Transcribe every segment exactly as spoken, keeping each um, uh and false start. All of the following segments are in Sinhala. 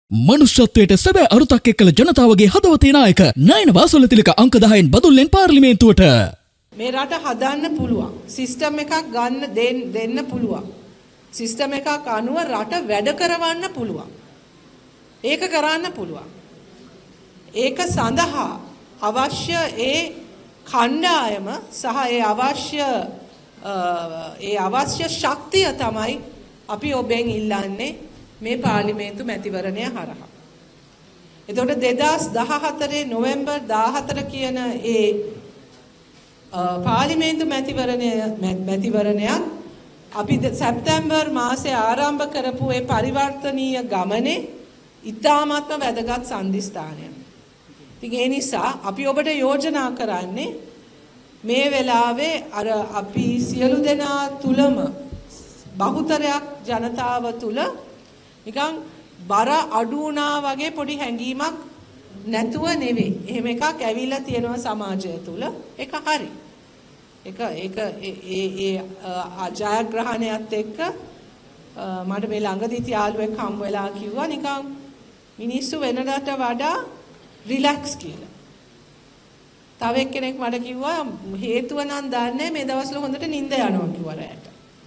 මනුෂ්‍යත්වයට සැබෑ අරුතක් එක්කල ජනතාවගේ හදවතේ නායක නයන වාසලතිලක අංක දහයෙන් බදුල්ලෙන් පාර්ලිමේන්තුවට මේ රට හදන්න පුළුවන්. සිස්ටම් එකක් ගන්න දෙන්න පුළුවන්. සිස්ටම් එකක් අනුව රට වැඩ කරවන්න පුළුවන්. ඒක කරන්න පුළුවන්. ඒක සඳහා අවශ්‍ය ඒ කණ්ඩායම සහ ඒ අවශ්‍ය ඒ අවශ්‍ය ශක්තිය තමයි අපි ඔබෙන් ඉල්ලන්නේ මේ පාර්ලිමේන්තු මැතිවරණය හරහා. එතකොට දෙදාස් දහහතරේ නොවැම්බර් දාහතර කියන ඒ පාර්ලිමේන්තු මැතිවරණය මැතිවරණයත් අපි සැප්තැම්බර් මාසයේ ආරම්භ කරපු ඒ පරිවර්තනීය ගමනේ ඉතාමත්ම වැදගත් සම්දිස්ථානයක්. ඉතින් ඒ නිසා අපි ඔබට යෝජනා කරන්නේ මේ වෙලාවේ අර අපි සියලු දෙනා තුලම බහුතරයක් ජනතාව තුල නිකන් බර අඩු වුණා වගේ පොඩි හැඟීමක් නැතුව නෙවෙයි. එහෙම එකක් ඇවිල්ලා තියෙනවා සමාජය තුල. ඒක හරි. ඒක ඒක ඒ ඒ ජයග්‍රහණයත් එක්ක මට මේ ළඟදී යාළුවෙක් හම් වෙලා කිව්වා නිකන් මිනිස්සු වෙනදාට වඩා රිලැක්ස් කියලා. තව එක්කෙනෙක් මට කිව්වා හේතුව නම් දන්නේ මේ දවස්වල හොඳට නිින්ද යනවා කිව්වා රැට.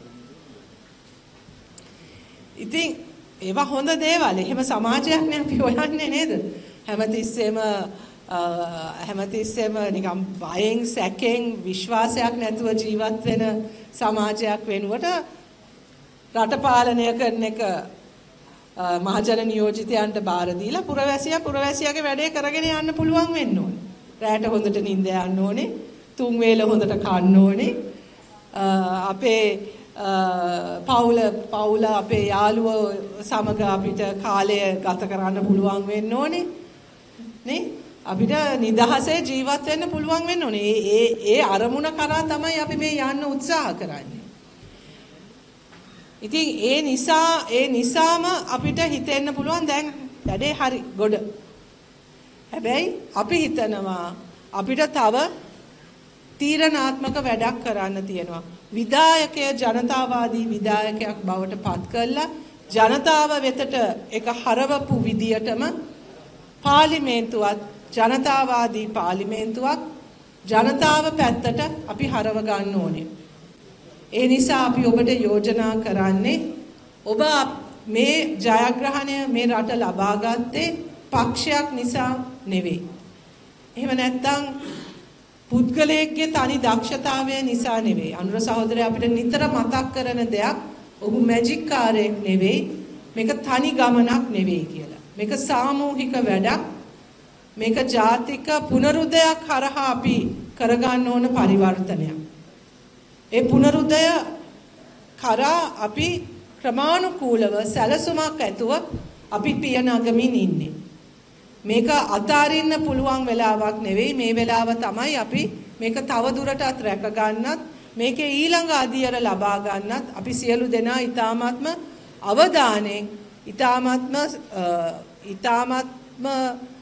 ඉතින් ඒවා හොඳ දේවල්. එහෙම සමාජයක් නේ අපි හොයන්නේ නේද? හැමතිස්සෙම හැමතිස්සෙම නිකම් බයෙන් සැකෙන් විශ්වාසයක් නැතුව ජීවත් වෙන සමාජයක් වෙනුවට රට පාලනය කරන එක මහජන නියෝජිතයන්ට බාර දීලා පුරවැසියා පුරවැසියාගේ වැඩේ කරගෙන යන්න පුළුවන් වෙන්න ඕනේ. රැට හොඳට නිින්ද යන්න ඕනේ. තුන් වේල හොඳට කන්න ඕනේ. අපේ පවුල පවුල අපේ යාළුවෝ සමග අපිට කාලය ගත කරන්න පුළුවන් වෙන්න ඕනේ නේ අපිට නිදහසේ ජීවත් වෙන්න පුළුවන් වෙන්න ඕනේ ඒ ඒ අරමුණ කරා තමයි අපි මේ යන්න උත්සාහ කරන්නේ. ඉතින් ඒ නිසා ඒ නිසාම අපිට හිතෙන්න පුළුවන් දැන් වැඩේ හරි ගොඩ. හැබැයි අපි හිතනවා අපිට තව තීරණාත්මක වැඩක් කරන්න තියෙනවා. විධායකය ජනතාවාදී විධායකයක් බවට පත් කළා ජනතාව වෙතට එක හරවපු විදියටම පාර්ලිමේන්තුවත් ජනතාවාදී පාර්ලිමේන්තුවක් ජනතාව පැත්තට අපි හරව ගන්න ඕනේ. ඒ නිසා අපි ඔබට යෝජනා කරන්නේ ඔබ මේ ජයග්‍රහණය මේ රට ලබා ගත්තේ පක්ෂයක් නිසා නෙවෙයි. එහෙම නැත්නම් පුද්ගලයෙක්ගේ තනි දක්ෂතාවය නිසා නෙවෙයි. අනුර සහෝදරයා අපිට නිතර මතක් කරන දෙයක් ඔහු මැජික් කාරයෙක් නෙවෙයි. මේක තනි ගමනක් නෙවෙයි කියලා. මේක සාමූහික වැඩක්. මේක ජාතික පුනරුදයක් හරහා අපි කරගන්න ඕන පරිවර්තනයක්. ඒ පුනරුදය කරා අපි ක්‍රමානුකූලව සැලසුමක් ඇතුව අපි පියනගමින් ඉන්නේ. මේක අතාරින්න පුළුවන් වෙලාවක් නෙවෙයි මේ වෙලාව තමයි අපි මේක තව දුරටත් රැක ගන්නත් මේකේ ඊළඟ අධියර ලබා ගන්නත් අපි සියලු දෙනා ඊ타මාත්ම අවධානයෙන් ඊ타මාත්ම ඊ타මාත්ම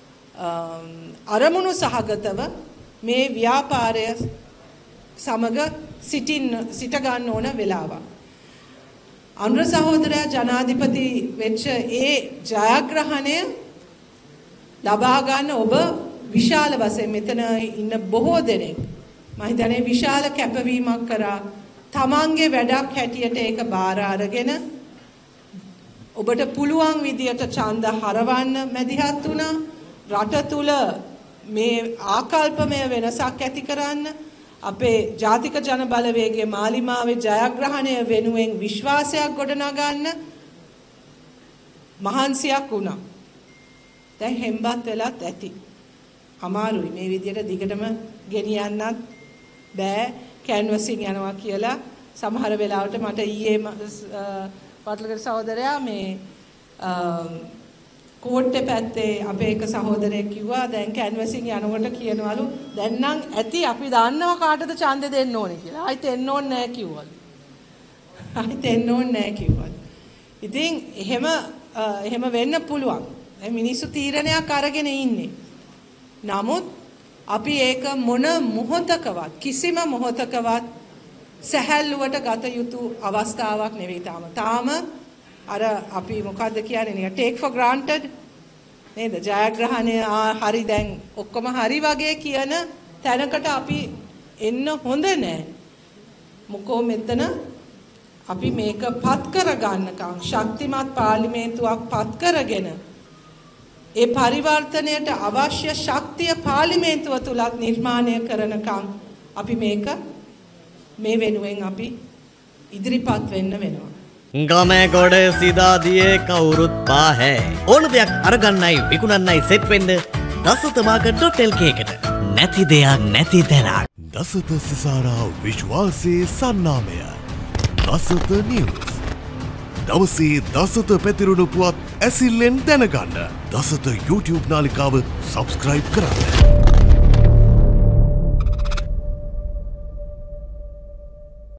අරමුණු සහගතව මේ ව්‍යාපාරය සමග සිටින් සිට ගන්න ඕන වෙලාවක්. අනුර සහෝදරයා ජනාධිපති වෙච්ච ඒ ජයග්‍රහණය ලබා ගන්න ඔබ විශාල වශයෙන් මෙතන ඉන්න බොහෝ දෙනෙක් මම හිතන්නේ විශාල කැපවීමක් කරා තමන්ගේ වැඩක් හැටියට ඒක බාර අරගෙන ඔබට පුළුවන් විදියට ඡන්ද හරවන්න මැදිහත් වුණා රට තුල මේ ආකල්පමය වෙනසක් ඇති කරන්න අපේ ජාතික ජන බලවේගයේ මාලිමාවේ ජයග්‍රහණය වෙනුවෙන් විශ්වාසයක් ගොඩනගන්න මහන්සියක් වුණා. දැන් හෙම්බත් වෙලත් ඇති. අමාරුයි මේ විදියට දිගටම ගෙනියන්නත් බෑ කැන්වසින් යනවා කියලා සමහර වෙලාවට මට ඊයේ පටලකර සහෝදරයා මේ කෝට්ටේ පැත්තේ අපේ එක සහෝදරයෙක් කිව්වා දැන් කැන්වසින් යනකොට කියනවලු දැන් නම් ඇති අපි දන්නවා කාටද ඡන්දෙ දෙන්න ඕනේ කියලා. ආයිත් එන්න ඕනේ නැහැ කිව්වලු. ආයිත් එන්න ඕනේ නැහැ කිව්වලු. ඉතින් එහෙම එහෙම වෙන්න පුළුවන්. මිනිස්සු තීරණයක් අරගෙන ඉන්නේ. නමුත් අපි ඒක මොන මොහොතකවත් කිසිම මොහොතකවත් සැහැල්ලුවට ගත යුතු අවස්ථාවක් නෙවෙයි තාම. තාම අර අපි මොකද්ද කියන්නේ take for granted නේද? ජයග්‍රහණය හරි දැන් ඔක්කොම හරි වගේ කියන තැනකට අපි එන්න හොඳ නෑ. මොකෝ මෙතන අපි මේක පත් කරගන්නකම් ශක්තිමත් පාර්ලිමේන්තුවක් පත් කරගෙන ඒ පරිවර්තනයට අවශ්‍ය ශක්තිය පාර්ලිමේන්තුව තුලත් නිර්මාණය කරනකම් අපි මේක මේ වෙනුවෙන් අපි ඉදිරිපත් වෙන්න වෙනවා. ගමේ ගොඩ සිදා දියේ කවුරුත් පාහැ. ඕන දෙයක් අරගන්නයි විකුණන්නයි සෙට් වෙන්න Dasatha market dot L K එකට. නැති දෙයක් නැති තැනක්. දසත සිසාරා විශ්වාසයේ සන්නාමය. දසත නිවුස්. දවසේ දසත පැතිරුණු පුවත් ඇසිල්ලෙන් දැනගන්න. දසත YouTube නාලිකාව සබ්ස්ක්‍රයිබ් කරන්න.